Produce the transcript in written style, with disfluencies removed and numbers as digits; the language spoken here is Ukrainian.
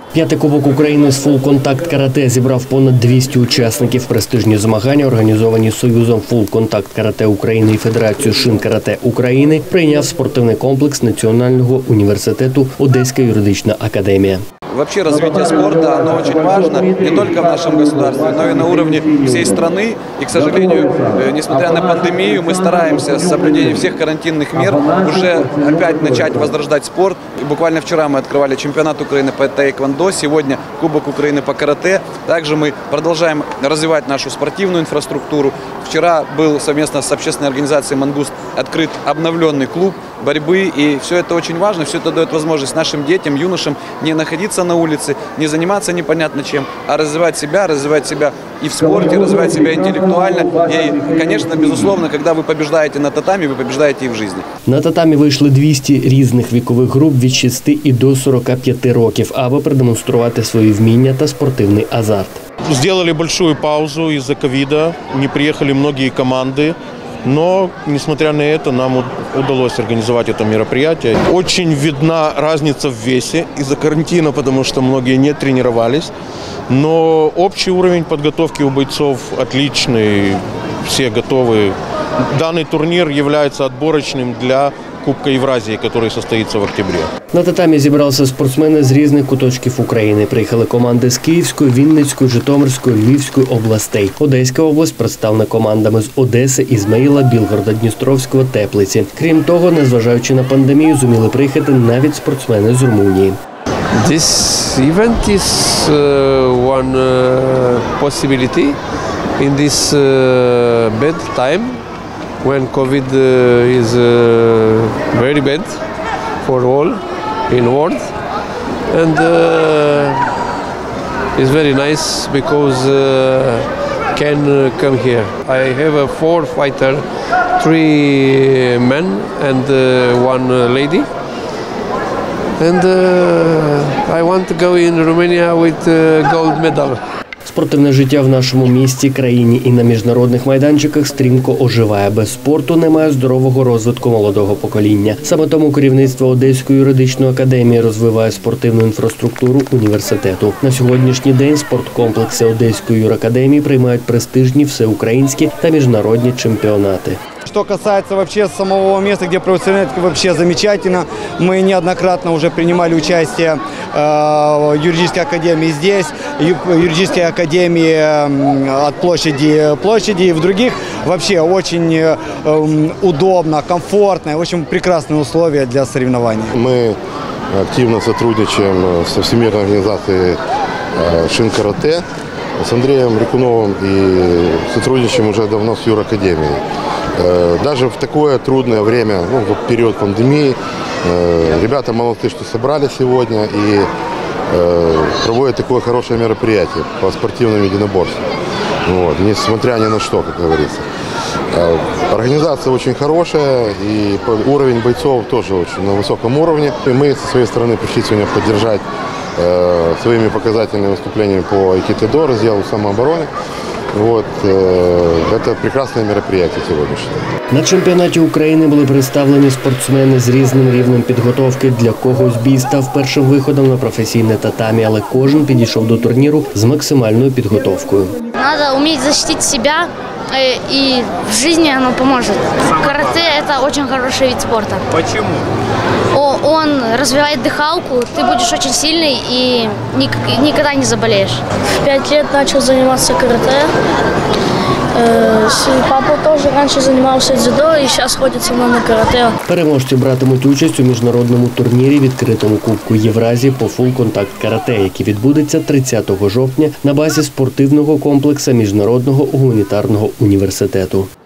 П'ятий Кубок України з фул-контакт карате зібрав понад 200 учасників. Престижні змагання, організовані Союзом фул-контакт карате України і Федерацією шин-карате України, прийняв спортивний комплекс Національного університету Одеська юридична академія. Вообще развитие спорта, оно очень важно не только в нашем государстве, но и на уровне всей страны. И, к сожалению, несмотря на пандемию, мы стараемся с соблюдением всех карантинных мер уже опять начать возрождать спорт. Буквально вчера мы открывали чемпионат Украины по таэквондо, сегодня Кубок Украины по карате. Также мы продолжаем развивать нашу спортивную инфраструктуру. Вчера был совместно с общественной организацией «Мангуст» открыт обновленный клуб борьбы. И все это очень важно, все это дает возможность нашим детям, юношам не находиться на улице, не заниматься непонятно чем, а развивать себя и в спорте, развивать себя интеллектуально. И, конечно, безусловно, когда вы побеждаете на татамі, ви побеждаете і в житті. На татамі вийшли 200 різних вікових груп від 6 і до 45 років, аби продемонструвати свої вміння та спортивний азарт. Сделали большую паузу из-за ковида, не приехали многие команды, но, несмотря на это, нам удалось организовать это мероприятие. Очень видна разница в весе из-за карантина, потому что многие не тренировались, но общий уровень подготовки у бойцов отличный, все готовы. Данный турнир является отборочным для Кубка Євразії, який состоїться в октябрі. На татамі зібралися спортсмени з різних куточків України. Приїхали команди з Київської, Вінницької, Житомирської, Львівської областей. Одеська область представлена командами з Одеси, Ізмаїла, Білгорода, Дністровського, Теплиці. Крім того, незважаючи на пандемію, зуміли приїхати навіть спортсмени з Румунії. This event is one possibility in this bad time. When COVID is very bad for all in the world, and it's very nice because can come here. I have a 4 fighter, 3 men and 1 lady, and I want to go in Romania with gold medal. Спортивне життя в нашому місті, країні і на міжнародних майданчиках стрімко оживає. Без спорту немає здорового розвитку молодого покоління. Саме тому керівництво Одеської юридичної академії розвиває спортивну інфраструктуру університету. На сьогоднішній день спорткомплекси Одеської юракадемії приймають престижні всеукраїнські та міжнародні чемпіонати. Что касается вообще самого места, где профессионально, вообще замечательно. Мы неоднократно уже принимали участие в юридической академии здесь, юридической академии от площади и в других. Вообще очень удобно, комфортно, очень прекрасные условия для соревнований. Мы активно сотрудничаем со Всемирной организацией шин-карате, с Андреем Рекуновым и сотрудничаем уже давно с юракадемией. Даже в такое трудное время, в период пандемии, ребята молодцы, что собрались сегодня и проводят такое хорошее мероприятие по спортивным единоборствам. Вот, несмотря ни на что, как говорится. Организация очень хорошая, и уровень бойцов тоже очень на высоком уровне. И мы со своей стороны пришли сегодня поддержать своими показательными выступлениями по айкидо, разделу самообороны. Вот, это прекрасное мероприятие сьогоднішнє. На чемпіонаті України були представлені спортсмени з різним рівнем підготовки. Для когось бій став першим виходом на професійне татамі, але кожен підійшов до турніру з максимальною підготовкою. Треба вміти захистити себе, і в житті воно допоможе. Карате – це дуже хороший вид спорту. Чому? Он развивает дыхалку, ты будешь очень сильный и никогда не заболеешь. В 5 лет начал заниматься карате. Папа тоже раньше занимался дзюдо и сейчас ходит со мной на карате. Переможці братимуть участь у міжнародному турнірі відкритому Кубку Євразії по фул-контакт карате, який відбудеться 30 жовтня на базі спортивного комплексу Міжнародного гуманітарного університету.